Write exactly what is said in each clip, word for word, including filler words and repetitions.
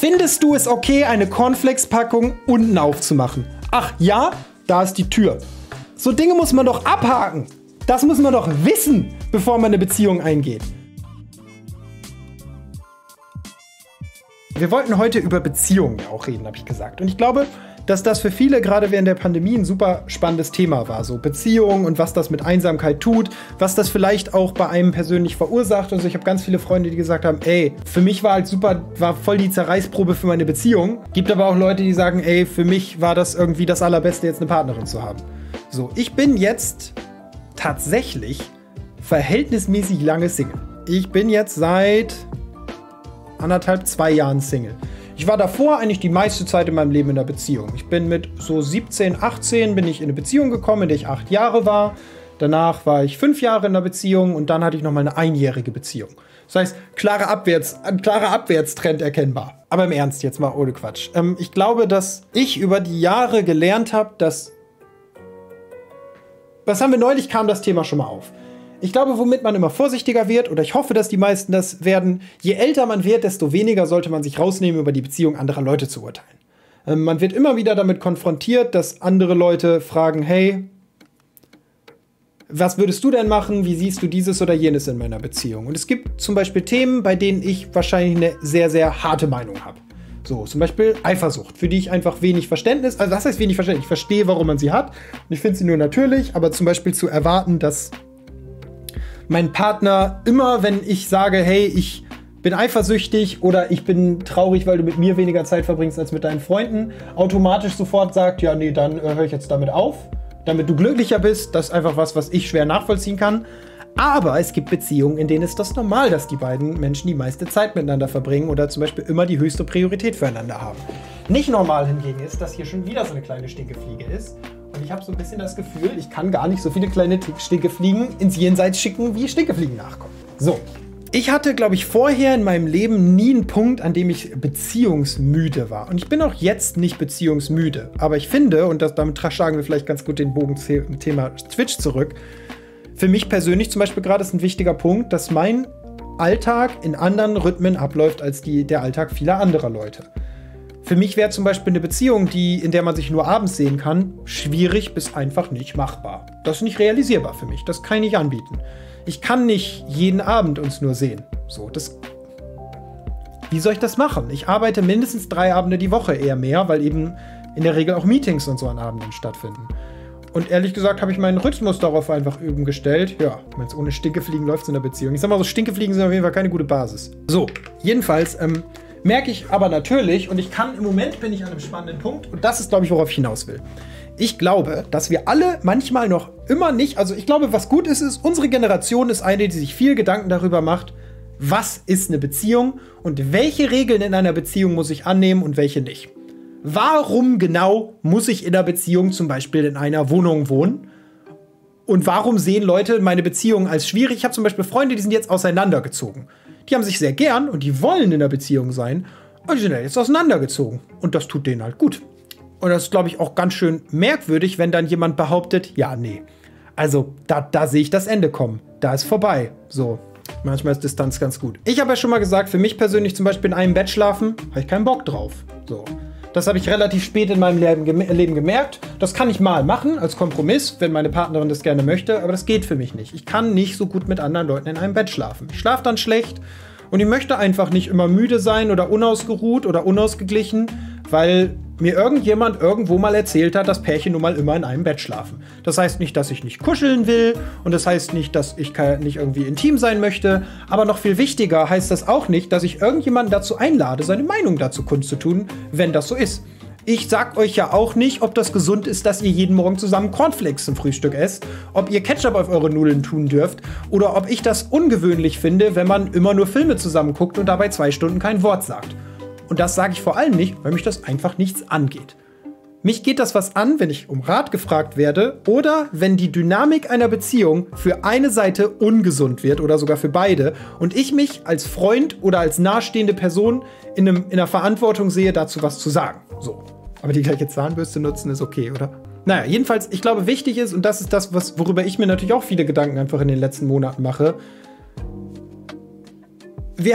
Findest du es okay, eine Cornflakes-Packung unten aufzumachen? Ach ja, da ist die Tür. So Dinge muss man doch abhaken. Das muss man doch wissen, bevor man eine Beziehung eingeht. Wir wollten heute über Beziehungen auch reden, habe ich gesagt. Und ich glaube, dass das für viele gerade während der Pandemie ein super spannendes Thema war. So Beziehungen und was das mit Einsamkeit tut, was das vielleicht auch bei einem persönlich verursacht. Also ich habe ganz viele Freunde, die gesagt haben, ey, für mich war halt super, war voll die Zerreißprobe für meine Beziehung. Gibt aber auch Leute, die sagen, ey, für mich war das irgendwie das Allerbeste, jetzt eine Partnerin zu haben. So, ich bin jetzt tatsächlich verhältnismäßig lange Single. Ich bin jetzt seit anderthalb, zwei Jahren Single. Ich war davor eigentlich die meiste Zeit in meinem Leben in einer Beziehung. Ich bin mit so siebzehn, achtzehn bin ich in eine Beziehung gekommen, in der ich acht Jahre war. Danach war ich fünf Jahre in einer Beziehung und dann hatte ich noch mal eine einjährige Beziehung. Das heißt, klare Abwärts, ein klarer Abwärtstrend erkennbar. Aber im Ernst, jetzt mal ohne Quatsch. Ähm, ich glaube, dass ich über die Jahre gelernt habe, dass... Was haben wir neulich, kam das Thema schon mal auf. Ich glaube, womit man immer vorsichtiger wird, oder ich hoffe, dass die meisten das werden, je älter man wird, desto weniger sollte man sich rausnehmen, über die Beziehung anderer Leute zu urteilen. Ähm, man wird immer wieder damit konfrontiert, dass andere Leute fragen, hey, was würdest du denn machen? Wie siehst du dieses oder jenes in meiner Beziehung? Und es gibt zum Beispiel Themen, bei denen ich wahrscheinlich eine sehr, sehr harte Meinung habe. So, zum Beispiel Eifersucht, für die ich einfach wenig Verständnis, also das heißt wenig Verständnis, ich verstehe, warum man sie hat und ich finde sie nur natürlich, aber zum Beispiel zu erwarten, dass mein Partner immer, wenn ich sage, hey, ich bin eifersüchtig oder ich bin traurig, weil du mit mir weniger Zeit verbringst als mit deinen Freunden, automatisch sofort sagt, ja, nee, dann äh, höre ich jetzt damit auf, damit du glücklicher bist. Das ist einfach was, was ich schwer nachvollziehen kann. Aber es gibt Beziehungen, in denen ist das normal, dass die beiden Menschen die meiste Zeit miteinander verbringen oder zum Beispiel immer die höchste Priorität füreinander haben. Nicht normal hingegen ist, dass hier schon wieder so eine kleine Stinkefliege ist. Und ich habe so ein bisschen das Gefühl, ich kann gar nicht so viele kleine Stinkefliegen ins Jenseits schicken, wie Stinkefliegen nachkommen. So, ich hatte, glaube ich, vorher in meinem Leben nie einen Punkt, an dem ich beziehungsmüde war. Und ich bin auch jetzt nicht beziehungsmüde. Aber ich finde, und das, damit schlagen wir vielleicht ganz gut den Bogen zum Thema Twitch zurück, für mich persönlich zum Beispiel gerade ist ein wichtiger Punkt, dass mein Alltag in anderen Rhythmen abläuft als die, der Alltag vieler anderer Leute. Für mich wäre zum Beispiel eine Beziehung, die, in der man sich nur abends sehen kann, schwierig bis einfach nicht machbar. Das ist nicht realisierbar für mich. Das kann ich nicht anbieten. Ich kann nicht jeden Abend uns nur sehen. So, das. Wie soll ich das machen? Ich arbeite mindestens drei Abende die Woche, eher mehr, weil eben in der Regel auch Meetings und so an Abenden stattfinden. Und ehrlich gesagt habe ich meinen Rhythmus darauf einfach üben gestellt. Ja, wenn es ohne Stinkefliegen läuft in der Beziehung. Ich sag mal so, Stinkefliegen sind auf jeden Fall keine gute Basis. So, jedenfalls, ähm, merke ich aber natürlich, und ich kann im Moment bin ich an einem spannenden Punkt, und das ist, glaube ich, worauf ich hinaus will. Ich glaube, dass wir alle manchmal noch immer nicht, also ich glaube, was gut ist, ist, unsere Generation ist eine, die sich viel Gedanken darüber macht, was ist eine Beziehung und welche Regeln in einer Beziehung muss ich annehmen und welche nicht. Warum genau muss ich in einer Beziehung zum Beispiel in einer Wohnung wohnen? Und warum sehen Leute meine Beziehung als schwierig? Ich habe zum Beispiel Freunde, die sind jetzt auseinandergezogen. Die haben sich sehr gern und die wollen in der Beziehung sein. Und die sind jetzt auseinandergezogen. Und das tut denen halt gut. Und das ist, glaube ich, auch ganz schön merkwürdig, wenn dann jemand behauptet, ja, nee, also da, da sehe ich das Ende kommen. Da ist vorbei. So, manchmal ist Distanz ganz gut. Ich habe ja schon mal gesagt, für mich persönlich zum Beispiel in einem Bett schlafen, habe ich keinen Bock drauf. So. Das habe ich relativ spät in meinem Leben, gem Leben gemerkt. Das kann ich mal machen, als Kompromiss, wenn meine Partnerin das gerne möchte, aber das geht für mich nicht. Ich kann nicht so gut mit anderen Leuten in einem Bett schlafen. Ich schlafe dann schlecht und ich möchte einfach nicht immer müde sein oder unausgeruht oder unausgeglichen, weil mir irgendjemand irgendwo mal erzählt hat, dass Pärchen nun mal immer in einem Bett schlafen. Das heißt nicht, dass ich nicht kuscheln will und das heißt nicht, dass ich nicht irgendwie intim sein möchte, aber noch viel wichtiger heißt das auch nicht, dass ich irgendjemanden dazu einlade, seine Meinung dazu kundzutun, wenn das so ist. Ich sag euch ja auch nicht, ob das gesund ist, dass ihr jeden Morgen zusammen Cornflakes zum Frühstück esst, ob ihr Ketchup auf eure Nudeln tun dürft oder ob ich das ungewöhnlich finde, wenn man immer nur Filme zusammen guckt und dabei zwei Stunden kein Wort sagt. Und das sage ich vor allem nicht, weil mich das einfach nichts angeht. Mich geht das was an, wenn ich um Rat gefragt werde oder wenn die Dynamik einer Beziehung für eine Seite ungesund wird oder sogar für beide und ich mich als Freund oder als nahestehende Person in, einem, in der Verantwortung sehe, dazu was zu sagen. So. Aber die gleiche Zahnbürste nutzen ist okay, oder? Naja, jedenfalls, ich glaube, wichtig ist, und das ist das, was, worüber ich mir natürlich auch viele Gedanken einfach in den letzten Monaten mache. Wir haben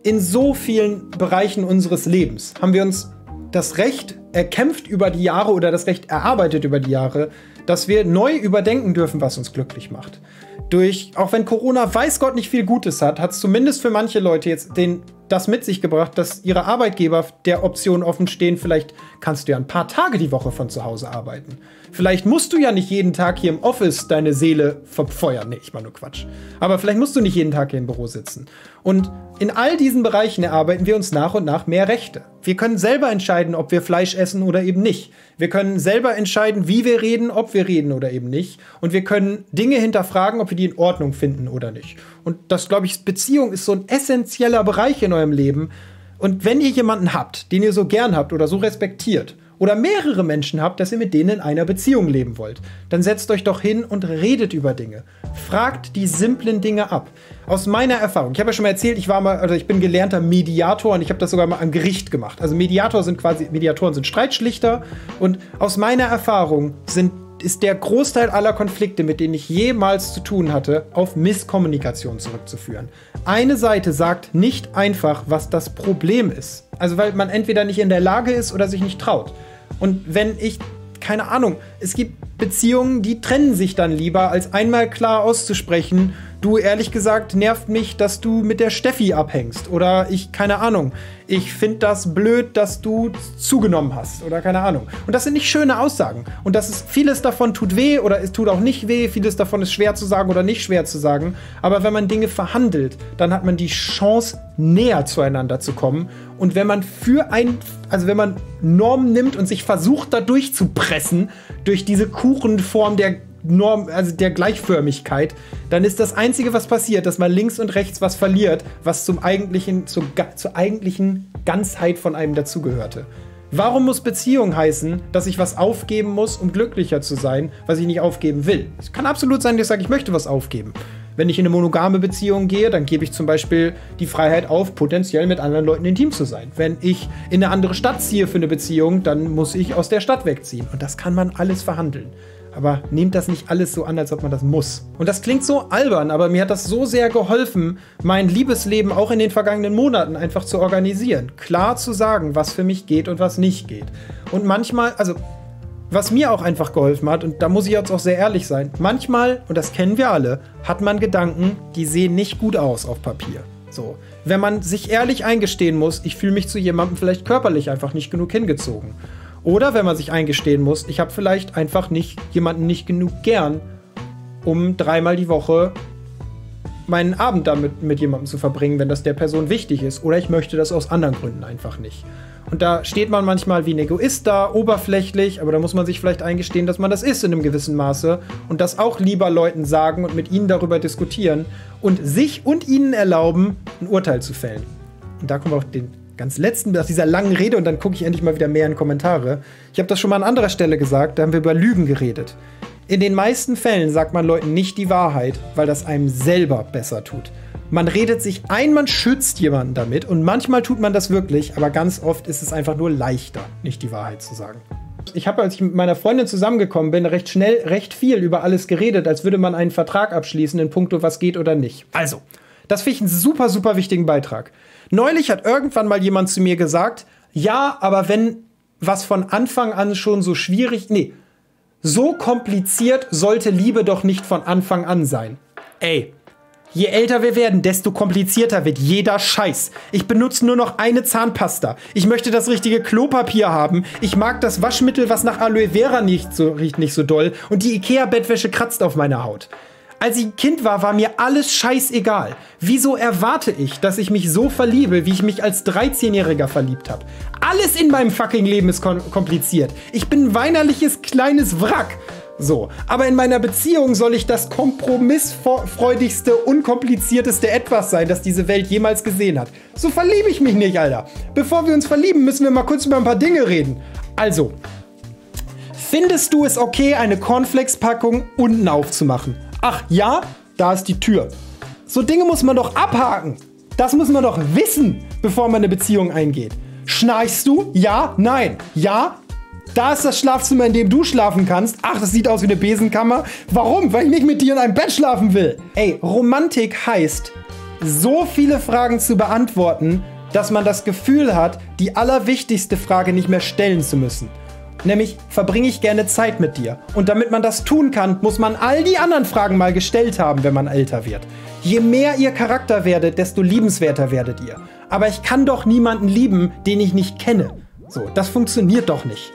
in so vielen Bereichen unseres Lebens haben wir uns das Recht erkämpft über die Jahre oder das Recht erarbeitet über die Jahre, dass wir neu überdenken dürfen, was uns glücklich macht. Durch, auch wenn Corona weiß Gott nicht viel Gutes hat, hat es zumindest für manche Leute jetzt den, das mit sich gebracht, dass ihre Arbeitgeber der Option offen stehen, vielleicht kannst du ja ein paar Tage die Woche von zu Hause arbeiten. Vielleicht musst du ja nicht jeden Tag hier im Office deine Seele verfeuern. Nee, ich mach nur Quatsch. Aber vielleicht musst du nicht jeden Tag hier im Büro sitzen. Und in all diesen Bereichen erarbeiten wir uns nach und nach mehr Rechte. Wir können selber entscheiden, ob wir Fleisch essen oder eben nicht. Wir können selber entscheiden, wie wir reden, ob wir reden oder eben nicht. Und wir können Dinge hinterfragen, ob wir die in Ordnung finden oder nicht. Und das, glaube ich, Beziehung ist so ein essentieller Bereich in eurem Leben. Und wenn ihr jemanden habt, den ihr so gern habt oder so respektiert, oder mehrere Menschen habt, dass ihr mit denen in einer Beziehung leben wollt, dann setzt euch doch hin und redet über Dinge. Fragt die simplen Dinge ab. Aus meiner Erfahrung, ich habe ja schon mal erzählt, ich war mal, also ich bin gelernter Mediator und ich habe das sogar mal am Gericht gemacht. Also Mediator sind quasi, Mediatoren sind Streitschlichter und aus meiner Erfahrung sind ist der Großteil aller Konflikte, mit denen ich jemals zu tun hatte, auf Misskommunikation zurückzuführen. Eine Seite sagt nicht einfach, was das Problem ist. Also weil man entweder nicht in der Lage ist oder sich nicht traut. Und wenn ich, keine Ahnung, es gibt Beziehungen, die trennen sich dann lieber, als einmal klar auszusprechen, du, ehrlich gesagt, nervt mich, dass du mit der Steffi abhängst. Oder ich, keine Ahnung, ich finde das blöd, dass du zugenommen hast. Oder keine Ahnung. Und das sind nicht schöne Aussagen. Und das ist, vieles davon tut weh oder es tut auch nicht weh. Vieles davon ist schwer zu sagen oder nicht schwer zu sagen. Aber wenn man Dinge verhandelt, dann hat man die Chance, näher zueinander zu kommen. Und wenn man für ein, also wenn man Normen nimmt und sich versucht, da durchzupressen, durch diese Kuchenform der Norm, also der Gleichförmigkeit, dann ist das Einzige, was passiert, dass man links und rechts was verliert, was zum eigentlichen, zur, zur eigentlichen Ganzheit von einem dazugehörte. Warum muss Beziehung heißen, dass ich was aufgeben muss, um glücklicher zu sein, was ich nicht aufgeben will? Es kann absolut sein, dass ich sage, ich möchte was aufgeben. Wenn ich in eine monogame Beziehung gehe, dann gebe ich zum Beispiel die Freiheit auf, potenziell mit anderen Leuten intim zu sein. Wenn ich in eine andere Stadt ziehe für eine Beziehung, dann muss ich aus der Stadt wegziehen. Und das kann man alles verhandeln. Aber nehmt das nicht alles so an, als ob man das muss. Und das klingt so albern, aber mir hat das so sehr geholfen, mein Liebesleben auch in den vergangenen Monaten einfach zu organisieren. Klar zu sagen, was für mich geht und was nicht geht. Und manchmal, also was mir auch einfach geholfen hat, und da muss ich jetzt auch sehr ehrlich sein, manchmal, und das kennen wir alle, hat man Gedanken, die sehen nicht gut aus auf Papier. So. Wenn man sich ehrlich eingestehen muss, ich fühle mich zu jemandem vielleicht körperlich einfach nicht genug hingezogen. Oder wenn man sich eingestehen muss, ich habe vielleicht einfach nicht jemanden nicht genug gern, um dreimal die Woche meinen Abend damit mit jemandem zu verbringen, wenn das der Person wichtig ist. Oder ich möchte das aus anderen Gründen einfach nicht. Und da steht man manchmal wie ein Egoist da, oberflächlich, aber da muss man sich vielleicht eingestehen, dass man das ist in einem gewissen Maße und das auch lieber Leuten sagen und mit ihnen darüber diskutieren und sich und ihnen erlauben, ein Urteil zu fällen. Und da kommen wir auf den ganz letzten, aus dieser langen Rede, und dann gucke ich endlich mal wieder mehr in Kommentare. Ich habe das schon mal an anderer Stelle gesagt, da haben wir über Lügen geredet. In den meisten Fällen sagt man Leuten nicht die Wahrheit, weil das einem selber besser tut. Man redet sich ein, man schützt jemanden damit und manchmal tut man das wirklich, aber ganz oft ist es einfach nur leichter, nicht die Wahrheit zu sagen. Ich habe, als ich mit meiner Freundin zusammengekommen bin, recht schnell, recht viel über alles geredet, als würde man einen Vertrag abschließen in puncto, was geht oder nicht. Also, das finde ich einen super, super wichtigen Beitrag. Neulich hat irgendwann mal jemand zu mir gesagt, ja, aber wenn was von Anfang an schon so schwierig, nee, so kompliziert sollte Liebe doch nicht von Anfang an sein. Ey, je älter wir werden, desto komplizierter wird jeder Scheiß. Ich benutze nur noch eine Zahnpasta. Ich möchte das richtige Klopapier haben. Ich mag das Waschmittel, was nach Aloe Vera nicht so, riecht nicht so doll. Und die Ikea-Bettwäsche kratzt auf meiner Haut. Als ich ein Kind war, war mir alles scheißegal. Wieso erwarte ich, dass ich mich so verliebe, wie ich mich als dreizehnjähriger verliebt habe? Alles in meinem fucking Leben ist kom- kompliziert. Ich bin ein weinerliches kleines Wrack. So, aber in meiner Beziehung soll ich das kompromissfreudigste, unkomplizierteste Etwas sein, das diese Welt jemals gesehen hat. So verliebe ich mich nicht, Alter. Bevor wir uns verlieben, müssen wir mal kurz über ein paar Dinge reden. Also, findest du es okay, eine Cornflakes-Packung unten aufzumachen? Ach ja, da ist die Tür. So Dinge muss man doch abhaken. Das muss man doch wissen, bevor man eine Beziehung eingeht. Schnarchst du? Ja? Nein? Ja? Da ist das Schlafzimmer, in dem du schlafen kannst. Ach, das sieht aus wie eine Besenkammer. Warum? Weil ich nicht mit dir in einem Bett schlafen will. Ey, Romantik heißt, so viele Fragen zu beantworten, dass man das Gefühl hat, die allerwichtigste Frage nicht mehr stellen zu müssen. Nämlich, verbringe ich gerne Zeit mit dir? Und damit man das tun kann, muss man all die anderen Fragen mal gestellt haben, wenn man älter wird. Je mehr ihr Charakter werdet, desto liebenswerter werdet ihr. Aber ich kann doch niemanden lieben, den ich nicht kenne. So, das funktioniert doch nicht.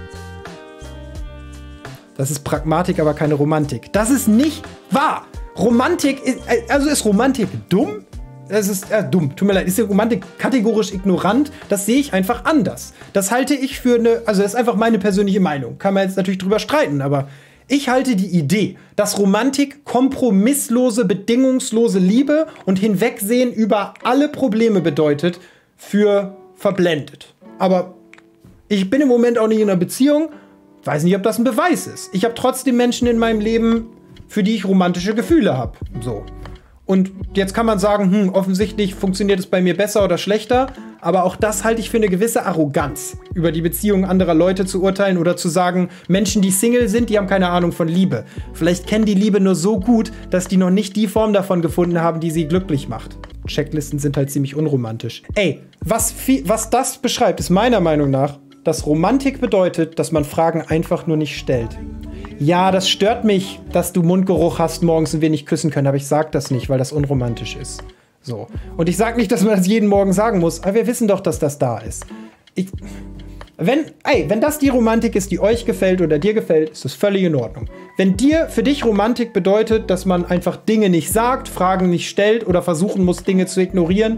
Das ist Pragmatik, aber keine Romantik. Das ist nicht wahr. Romantik ist, also ist Romantik dumm? Das ist äh, dumm, tut mir leid. Ist die Romantik kategorisch ignorant? Das sehe ich einfach anders. Das halte ich für eine, also das ist einfach meine persönliche Meinung. Kann man jetzt natürlich drüber streiten, aber ich halte die Idee, dass Romantik kompromisslose, bedingungslose Liebe und Hinwegsehen über alle Probleme bedeutet, für verblendet. Aber ich bin im Moment auch nicht in einer Beziehung, weiß nicht, ob das ein Beweis ist. Ich habe trotzdem Menschen in meinem Leben, für die ich romantische Gefühle habe. So. Und jetzt kann man sagen, hm, offensichtlich funktioniert es bei mir besser oder schlechter, aber auch das halte ich für eine gewisse Arroganz, über die Beziehungen anderer Leute zu urteilen oder zu sagen, Menschen, die Single sind, die haben keine Ahnung von Liebe. Vielleicht kennen die Liebe nur so gut, dass die noch nicht die Form davon gefunden haben, die sie glücklich macht. Checklisten sind halt ziemlich unromantisch. Ey, was, viel, was das beschreibt, ist meiner Meinung nach, dass Romantik bedeutet, dass man Fragen einfach nur nicht stellt. Ja, das stört mich, dass du Mundgeruch hast morgens und wir nicht küssen können, aber ich sag das nicht, weil das unromantisch ist. So. Und ich sag nicht, dass man das jeden Morgen sagen muss, aber wir wissen doch, dass das da ist. Ich, wenn, ey, wenn das die Romantik ist, die euch gefällt oder dir gefällt, ist das völlig in Ordnung. Wenn dir, für dich Romantik bedeutet, dass man einfach Dinge nicht sagt, Fragen nicht stellt oder versuchen muss, Dinge zu ignorieren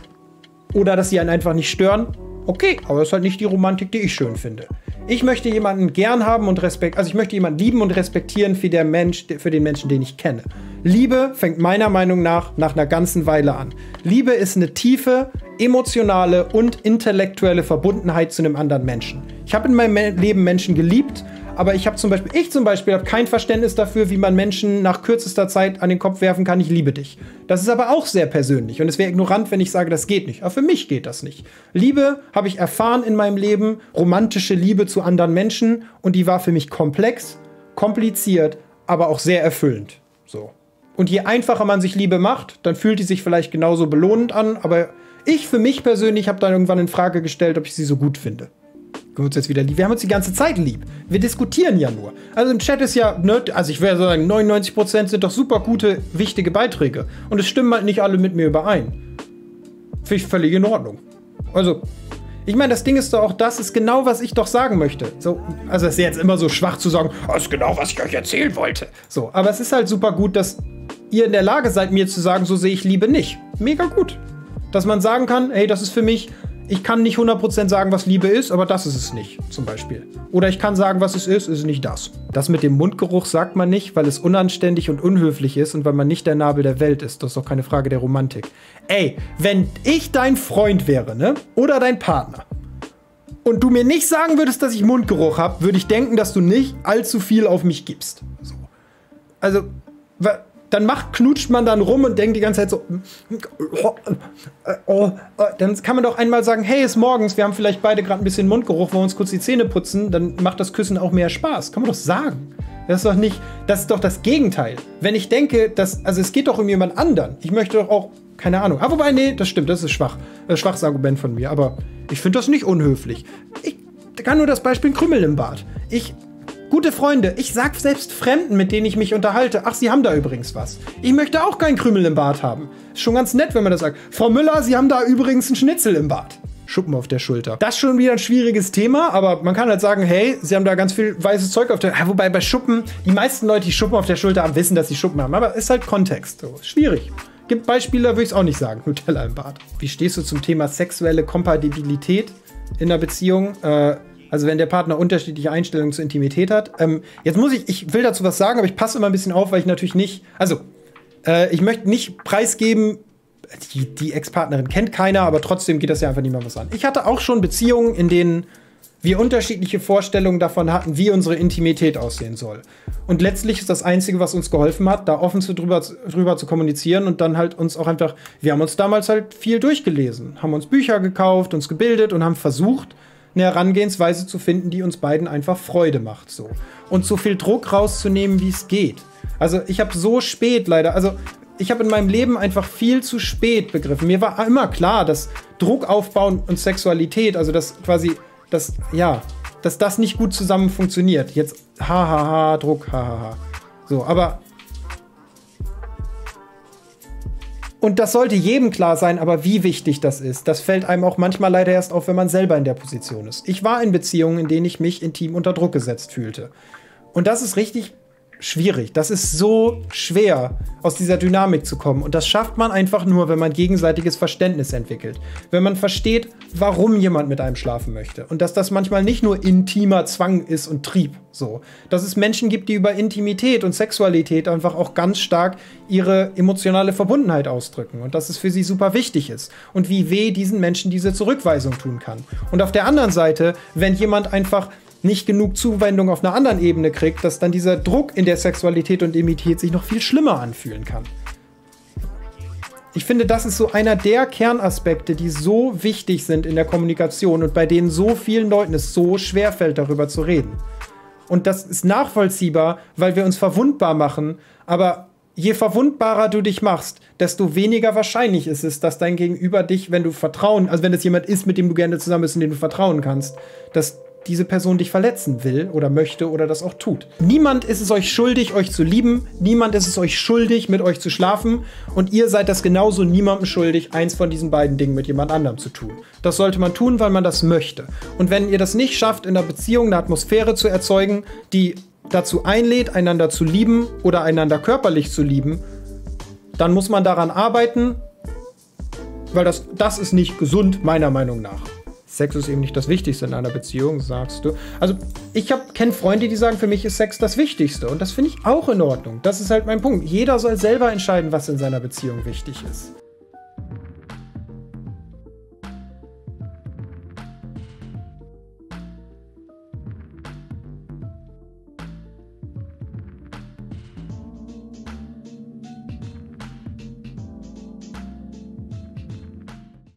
oder dass sie einen einfach nicht stören, okay, aber das ist halt nicht die Romantik, die ich schön finde. Ich möchte jemanden gern haben und respekt, also ich möchte jemanden lieben und respektieren für, der Mensch, für den Menschen, den ich kenne. Liebe fängt meiner Meinung nach nach einer ganzen Weile an. Liebe ist eine tiefe, emotionale und intellektuelle Verbundenheit zu einem anderen Menschen. Ich habe in meinem Leben Menschen geliebt, aber ich habe zum Beispiel, ich zum Beispiel habe kein Verständnis dafür, wie man Menschen nach kürzester Zeit an den Kopf werfen kann, ich liebe dich. Das ist aber auch sehr persönlich und es wäre ignorant, wenn ich sage, das geht nicht. Aber für mich geht das nicht. Liebe habe ich erfahren in meinem Leben, romantische Liebe zu anderen Menschen und die war für mich komplex, kompliziert, aber auch sehr erfüllend. So. Und je einfacher man sich Liebe macht, dann fühlt die sich vielleicht genauso belohnend an, aber ich für mich persönlich habe dann irgendwann in Frage gestellt, ob ich sie so gut finde. Wir uns jetzt wieder lieb. Wir haben uns die ganze Zeit lieb. Wir diskutieren ja nur. Also im Chat ist ja, ne, also ich würde sagen, neunundneunzig Prozent sind doch super gute, wichtige Beiträge. Und es stimmen halt nicht alle mit mir überein. Finde ich völlig in Ordnung. Also, ich meine, das Ding ist doch auch, das ist genau, was ich doch sagen möchte. So, also es ist jetzt immer so schwach zu sagen, das ist genau, was ich euch erzählen wollte. So, aber es ist halt super gut, dass ihr in der Lage seid, mir zu sagen, so sehe ich Liebe nicht. Mega gut. Dass man sagen kann, hey, das ist für mich, ich kann nicht hundert Prozent sagen, was Liebe ist, aber das ist es nicht, zum Beispiel. Oder ich kann sagen, was es ist, ist nicht das. Das mit dem Mundgeruch sagt man nicht, weil es unanständig und unhöflich ist und weil man nicht der Nabel der Welt ist. Das ist doch keine Frage der Romantik. Ey, wenn ich dein Freund wäre, ne? Oder dein Partner, und du mir nicht sagen würdest, dass ich Mundgeruch habe, würde ich denken, dass du nicht allzu viel auf mich gibst. So. Also, dann macht, knutscht man dann rum und denkt die ganze Zeit so, oh, oh, oh. Dann kann man doch einmal sagen, hey, es ist morgens, wir haben vielleicht beide gerade ein bisschen Mundgeruch, wollen uns kurz die Zähne putzen, dann macht das Küssen auch mehr Spaß. Kann man doch sagen. Das ist doch nicht, das ist doch das Gegenteil. Wenn ich denke, dass, also es geht doch um jemand anderen. Ich möchte doch auch, keine Ahnung. Aber wobei, nee, das stimmt, das ist schwach. Das ist ein schwaches Argument von mir, aber ich finde das nicht unhöflich. Ich kann nur das Beispiel Krümmel im Bad. Ich Gute Freunde, ich sag selbst Fremden, mit denen ich mich unterhalte, ach, sie haben da übrigens was. Ich möchte auch keinen Krümel im Bad haben. Ist schon ganz nett, wenn man das sagt. Frau Müller, Sie haben da übrigens einen Schnitzel im Bad. Schuppen auf der Schulter. Das ist schon wieder ein schwieriges Thema, aber man kann halt sagen, hey, Sie haben da ganz viel weißes Zeug auf der... Ja, wobei bei Schuppen, die meisten Leute, die Schuppen auf der Schulter haben, wissen, dass sie Schuppen haben. Aber ist halt Kontext. So, schwierig. Gibt Beispiele, würde ich es auch nicht sagen. Nutella im Bad. Wie stehst du zum Thema sexuelle Kompatibilität in einer Beziehung? Äh... Also wenn der Partner unterschiedliche Einstellungen zur Intimität hat. Ähm, jetzt muss ich, ich will dazu was sagen, aber ich passe immer ein bisschen auf, weil ich natürlich nicht, also äh, ich möchte nicht preisgeben, die, die Ex-Partnerin kennt keiner, aber trotzdem geht das ja einfach niemand was an. Ich hatte auch schon Beziehungen, in denen wir unterschiedliche Vorstellungen davon hatten, wie unsere Intimität aussehen soll. Und letztlich ist das Einzige, was uns geholfen hat, da offen zu drüber, drüber zu kommunizieren und dann halt uns auch einfach, wir haben uns damals halt viel durchgelesen, haben uns Bücher gekauft, uns gebildet und haben versucht, eine Herangehensweise zu finden, die uns beiden einfach Freude macht. So. Und so viel Druck rauszunehmen, wie es geht. Also ich habe so spät leider, also ich habe in meinem Leben einfach viel zu spät begriffen. Mir war immer klar, dass Druck aufbauen und Sexualität, also dass quasi, dass, ja, dass das nicht gut zusammen funktioniert. Jetzt, hahaha, ha, ha, Druck, hahaha. Ha, ha. So, aber und das sollte jedem klar sein, aber wie wichtig das ist, das fällt einem auch manchmal leider erst auf, wenn man selber in der Position ist. Ich war in Beziehungen, in denen ich mich intim unter Druck gesetzt fühlte. Und das ist richtig schwierig. Das ist so schwer, aus dieser Dynamik zu kommen. Und das schafft man einfach nur, wenn man gegenseitiges Verständnis entwickelt. Wenn man versteht, warum jemand mit einem schlafen möchte. Und dass das manchmal nicht nur intimer Zwang ist und Trieb. So. Dass es Menschen gibt, die über Intimität und Sexualität einfach auch ganz stark ihre emotionale Verbundenheit ausdrücken. Und dass es für sie super wichtig ist. Und wie weh diesen Menschen diese Zurückweisung tun kann. Und auf der anderen Seite, wenn jemand einfach nicht genug Zuwendung auf einer anderen Ebene kriegt, dass dann dieser Druck in der Sexualität und Intimität sich noch viel schlimmer anfühlen kann. Ich finde, das ist so einer der Kernaspekte, die so wichtig sind in der Kommunikation und bei denen so vielen Leuten es so schwer fällt, darüber zu reden. Und das ist nachvollziehbar, weil wir uns verwundbar machen, aber je verwundbarer du dich machst, desto weniger wahrscheinlich ist es, dass dein Gegenüber dich, wenn du Vertrauen, also wenn es jemand ist, mit dem du gerne zusammen bist und dem du vertrauen kannst, dass diese Person dich verletzen will oder möchte oder das auch tut. Niemand ist es euch schuldig, euch zu lieben. Niemand ist es euch schuldig, mit euch zu schlafen. Und ihr seid das genauso niemandem schuldig, eins von diesen beiden Dingen mit jemand anderem zu tun. Das sollte man tun, weil man das möchte. Und wenn ihr das nicht schafft, in einer Beziehung eine Atmosphäre zu erzeugen, die dazu einlädt, einander zu lieben oder einander körperlich zu lieben, dann muss man daran arbeiten, weil das, das ist nicht gesund, meiner Meinung nach. Sex ist eben nicht das Wichtigste in einer Beziehung, sagst du. Also ich kenne Freunde, die sagen, für mich ist Sex das Wichtigste. Und das finde ich auch in Ordnung. Das ist halt mein Punkt. Jeder soll selber entscheiden, was in seiner Beziehung wichtig ist.